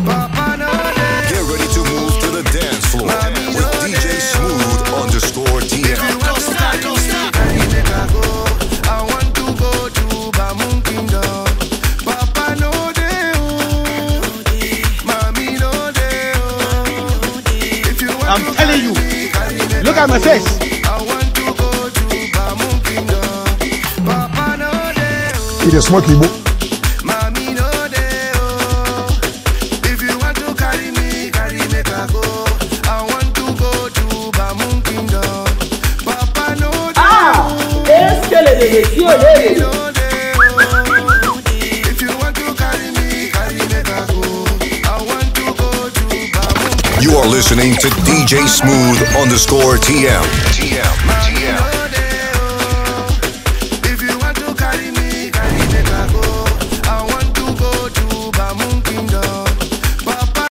Papa no dey. Get ready to move to the dance floor with DJ Smooth _ TM. Carry make I go. I want to go to Bamun Kingdom. Papa no dey oh. Mommy no dey oh. If you want I'm to telling you. carry me, Look at my face. I want to go to Bamun Kingdom. Papa no dey oh. It is smoky, bro. Mommy no dey oh. If you want to carry me, make I go. I want to go to Bamun Kingdom. Papa no dey oh. Mommy no dey oh. If you want to carry me, make I go. I want to go to Bamun Kingdom. You are listening to DJ Smooth _ TM.